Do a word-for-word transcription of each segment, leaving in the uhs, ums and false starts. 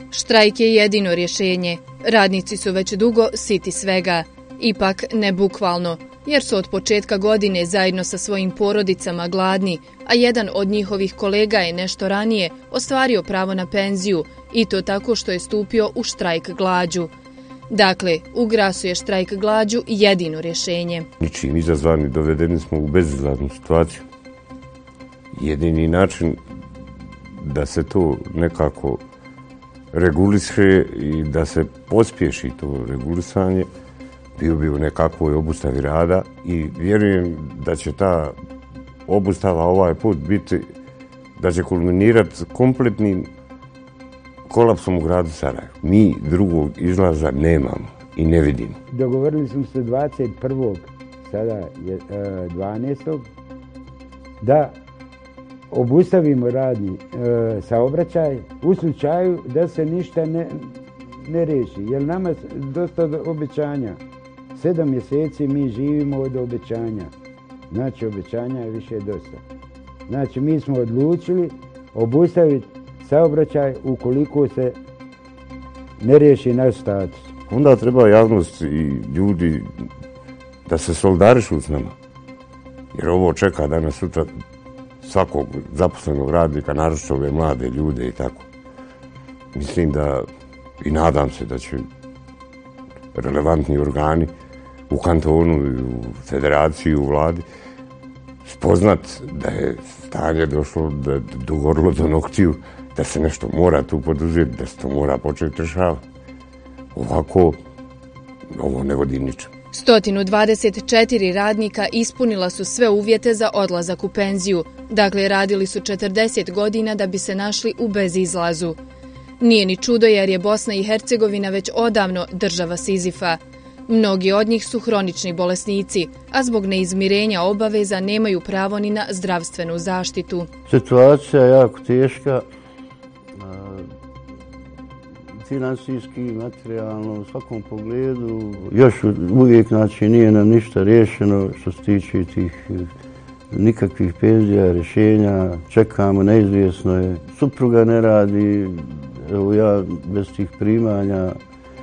Štrajk je jedino rješenje. Radnici su već dugo siti svega. Ipak ne bukvalno, jer su od početka godine zajedno sa svojim porodicama gladni, a jedan od njihovih kolega je nešto ranije ostvario pravo na penziju i to tako što je stupio u štrajk glađu. Dakle, u Grasu je štrajk glađu jedino rješenje. Ničim izazvani dovedeni smo u bezizlaznu situaciju. Jedini način da se to nekako reguliše i da se pospješi to regulisanje bio bi u nekakvoj obustavi rada i vjerujem da će ta obustava ovaj put biti, da će kulminirati kompletnim kolapsom u gradu Sarajevu. Mi drugog izlaza nemamo i ne vidimo. Dogovorili smo se dvadeset prvog sada je dvanaestog da obustavimo radni e, saobraćaj u slučaju da se ništa ne, ne riješi. Jer nama dosta obećanja. Sedam mjeseci mi živimo od obećanja. Znači obećanja je više dosta. Znači mi smo odlučili obustaviti saobraćaj ukoliko se ne riješi naš status. Onda treba javnost i ljudi da se solidarišu s nama. Jer ovo čeka danas sutra svakog zaposlenog radnika, naročito ove mlade ljude i tako. Mislim da i nadam se da će relevantni organi u kantonu, u federaciji, u vladi spoznat da je stanje došlo, da je dogorilo do noktiju, da se nešto mora tu poduzeti, da se to mora početi rješavati. Ovako, ovo ne vodi ničem. sto dvadeset četiri radnika ispunila su sve uvjete za odlazak u penziju. Dakle, radili su četrdeset godina da bi se našli u bezizlazu. Nije ni čudo jer je Bosna i Hercegovina već odavno država Sizifa. Mnogi od njih su hronični bolesnici, a zbog neizmirenja obaveza nemaju pravo ni na zdravstvenu zaštitu. Situacija je jako teška, finansijski, materijalno, u svakom pogledu. Još uvijek znači, nije nam ništa riješeno što se tiče tih nikakvih penzija, rješenja. Čekamo, neizvjesno je. Supruga ne radi, evo ja bez tih primanja.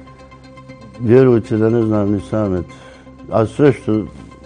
Vjerujte da ne znam ni samet. A sve što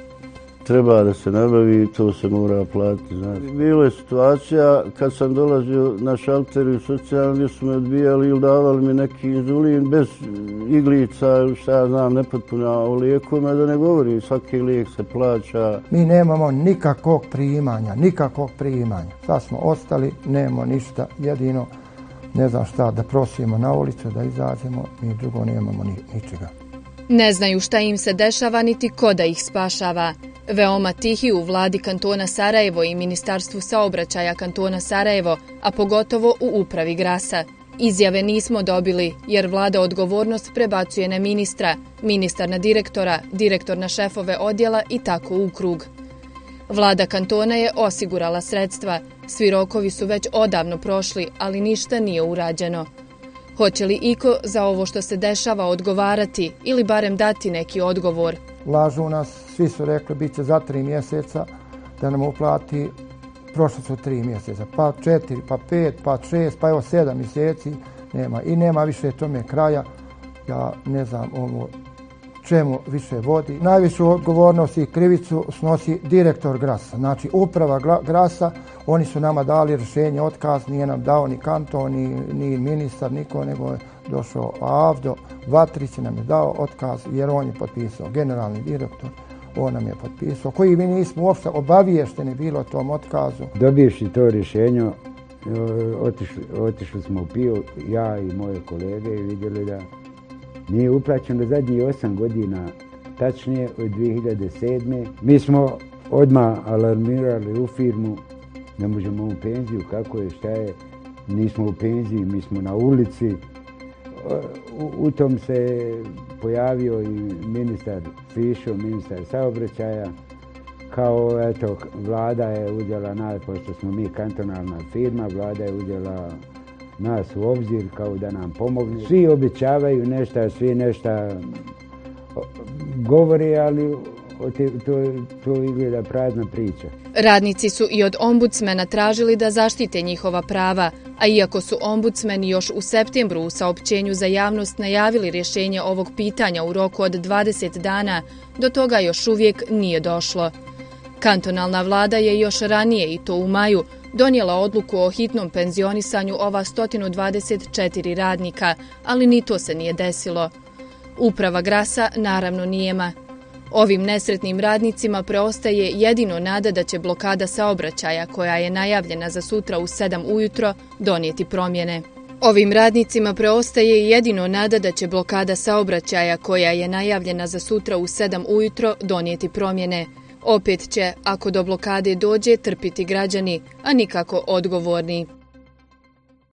treba da se nabavi, to se mora platiti. Znači. Bilo je situacija kad sam dolazio na šalter i socijalno gdje su me odbijali ili davali mi neki inzulin bez iglica ili šta ja znam, nepotpuno o lijekovima, da ne govorim, svaki lijek se plaća. Mi nemamo nikakvog primanja, nikakvog primanja. Sad smo ostali, nemamo ništa, jedino ne znam šta, da prosimo na ulicu, da izađemo, mi drugo nemamo ni, ničega. Ne znaju šta im se dešava niti ko da ih spašava. Veoma tihi u vladi kantona Sarajevo i Ministarstvu saobraćaja kantona Sarajevo, a pogotovo u upravi Grasa. Izjave nismo dobili jer vlada odgovornost prebacuje na ministra, ministar na direktora, direktor na šefove odjela i tako u krug. Vlada kantona je osigurala sredstva, svi rokovi su već odavno prošli, ali ništa nije urađeno. Hoće li iko za ovo što se dešava odgovarati ili barem dati neki odgovor? Lažu nas, svi su rekli bit će za tri mjeseca da nam uplati, prošlo su tri mjeseca, pa četiri, pa pet, pa šest, pa evo sedam mjeseci nema i nema više tome kraja. Ja ne znam ovo čemu više vodi. Najvišu odgovornost i krivicu snosi direktor Grasa, znači uprava Grasa. Oni su nama dali rješenje, otkaz, nije nam dao ni kanton, ni, ni ministar, niko, nego je došao Avdo Vatrić nam je dao otkaz jer on je potpisao, generalni direktor, on nam je potpisao, koji mi nismo uopšte obaviješteni bilo o tom otkazu. Dobivši to rješenje, otišli, otišli smo u Piju, ja i moje kolege i vidjeli da nije uplaćeno zadnjih osam godina, tačnije od dvije hiljade sedme. Mi smo odmah alarmirali u firmu, ne možemo u penziju, kako je, šta je, nismo u penziji, mi smo na ulici. U, u tom se pojavio i ministar Fišo, ministar saobraćaja, kao eto, vlada je uzela nas, pošto smo mi kantonalna firma, vlada je uzela nas u obzir kao da nam pomogne. Svi obećavaju nešto, svi nešto govore, ali to, to izgleda prazna priča. Radnici su i od ombudsmena tražili da zaštite njihova prava, A iako su ombudsmeni još u septembru u saopćenju za javnost najavili rješenje ovog pitanja u roku od dvadeset dana, do toga još uvijek nije došlo. Kantonalna vlada je još ranije, i to u maju, donijela odluku o hitnom penzionisanju ova sto dvadeset četiri radnika, ali ni to se nije desilo. Uprava Grasa naravno nijema. Ovim nesretnim radnicima preostaje jedino nada da će blokada saobraćaja, koja je najavljena za sutra u sedam ujutro, donijeti promjene. Ovim radnicima preostaje jedino nada da će blokada saobraćaja, koja je najavljena za sutra u sedam ujutro, donijeti promjene. Opet će, ako do blokade dođe, trpiti građani, a nikako odgovorni.